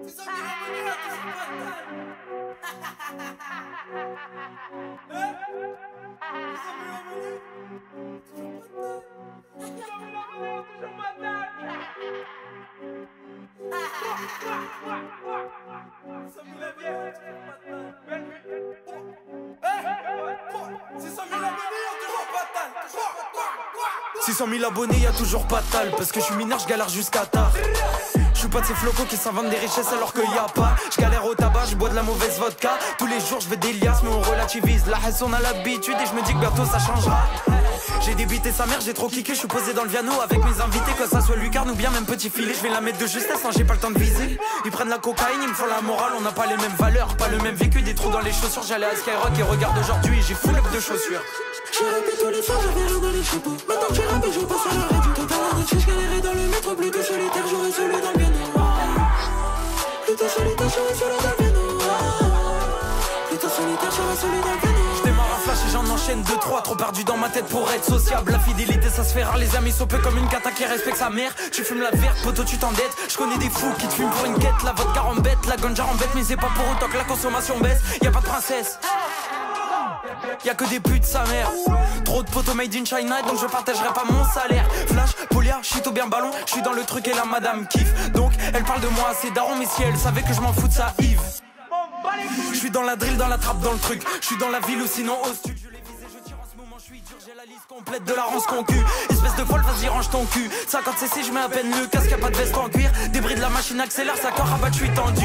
Abonnés, y'a toujours pas de tal. Parce que je suis mineur, je galère jusqu'à tard. Je suis pas de ces flocos qui s'inventent des richesses alors qu'il y a pas. Je galère au tabac, je bois de la mauvaise vodka. Tous les jours je veux des liasses mais on relativise. La haine on a l'habitude et je me dis que bientôt ça changera. J'ai débité sa mère, j'ai trop kické, je suis posé dans le piano avec mes invités. Que ça soit lucarne ou bien même petit filet, je vais la mettre de justesse, hein, j'ai pas le temps de viser. Ils prennent la cocaïne, ils me font la morale, on n'a pas les mêmes valeurs, pas le même vécu, des trous dans les chaussures. J'allais à Skyrock et regarde aujourd'hui, j'ai full up de chaussures. J'ai rappé tous les soirs, j'avais rien dans les chapeaux. Maintenant que j'ai rappé, je passe à la radio. Total la noche, je galérais dans le métro, plutôt solitaire, j'aurais solo dans le piano. Plutôt solitaire, j'aurais solo dans le piano. Plutôt solitaire, j'aurais solo dans le piano. J'démarre un flash et j'en enchaîne 2-3. Trop perdu dans ma tête pour être sociable. La fidélité ça se fait rare, les amis sont peu comme une cata qui respecte sa mère. Tu fumes la verte, poteau tu t'endettes. Je connais des fous qui te fument pour une quête. La vodka embête, la ganja embête. Mais c'est pas pour autant que la consommation baisse. Y'a pas de princesse, y'a que des putes sa mère. Trop de potos made in China donc je partagerai pas mon salaire. Flash, polia, chito bien ballon. Je suis dans le truc et la madame kiffe. Donc elle parle de moi, c'est daron. Mais si elle savait que je m'en fous de ça, Yves. Je suis dans la drill, dans la trappe, dans le truc. Je suis dans la ville ou sinon au stud. Je l'ai visé, je tire en ce moment, je suis dur. J'ai la liste complète de la ronce concu. Espèce de folle, vas-y range ton cul. 50 cc, je mets à peine le casque, y'a pas de veste en cuir. Débris de la machine accélère, ça corps rabat, je suis tendu.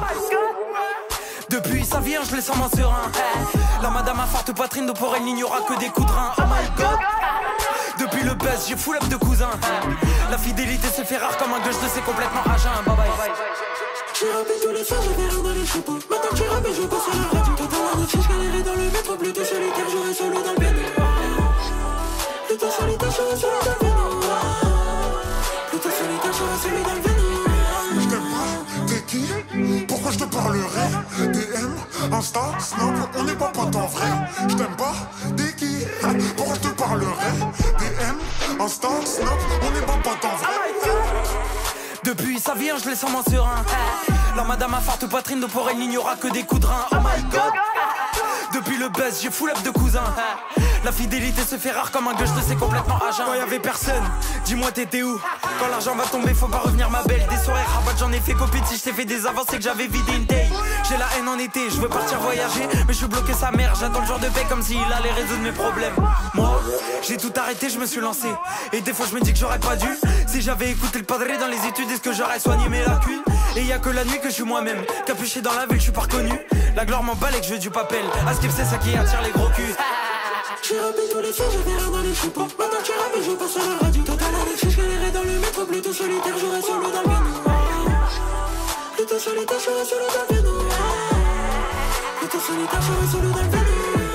Depuis sa vie, je l'ai sans mon serein. La madame a forte poitrine, donc pour elle, il n'y aura que des coups de rein. Oh my god. Depuis le buzz, j'ai full up de cousins. La fidélité se fait rare comme un gueule, je sais complètement à jeun. Bye bye. J'ai rappé tous les soirs, j'avais rien dans les chapeaux. Maintenant que j'ai rappé, je passe à la radio. Total la noche, je galérais dans le métro, plutôt solitaire, j'aurais solo dans le piano. Plutôt solitaire, j'aurais solo dans le piano. Plutôt solitaire, j'aurais solo dans le piano. Je t'aime pas, t'es qui? Pourquoi je te parlerais? DM, Insta, Snap, on n'est pas potes en vrai. Je t'aime pas, t'es qui? Pourquoi je te parlerais? DM, Insta, Snap, on n'est pas potes en vrai. Depuis sa vie, je l'ai sans mon serein. La madame a forte poitrine, donc pour elle, il n'y aura que des coups de rein. Oh my god. Depuis le buzz, j'ai full up de cousins. La fidélité se fait rare comme un gueule, je sais complètement à jeun. Quand y'avait personne, dis-moi t'étais où? Quand l'argent va tomber, faut pas revenir ma belle. Des soirées rabat, j'en ai fait copine. Si je t'ai fait des avancées que j'avais vidé une taille. J'ai la haine en été, je veux partir voyager. Mais je suis bloqué sa mère, j'attends le jour de paix comme s'il allait résoudre mes problèmes. Moi, j'ai tout arrêté, je me suis lancé. Et des fois je me dis que j'aurais pas dû. Si j'avais écouté le padré dans les études, est-ce que j'aurais soigné mes lacunes? Et y'a que la nuit que je suis moi-même. Capuché dans la ville, je suis pas reconnu. La gloire m'emballe et que je veux du papel. À skip, c'est ça qui attire les gros culs. J'ai rappé tous les soirs, j'avais rien dans les chapeaux. Maintenant que j'ai rappé, je passe à la radio. Total la noche, je galérais dans le métro, plutôt solitaire, j'aurais solo dans le piano. Plutôt solitaire, j'aurais solo dans le piano. Plutôt solitaire, j'aurais solo dans le piano.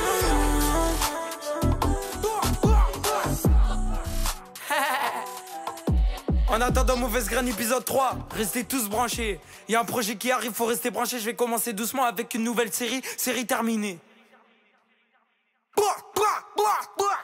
En attendant Mauvaise Graine épisode 3, restez tous branchés. Y'a un projet qui arrive, faut rester branché. Je vais commencer doucement avec une nouvelle série terminée.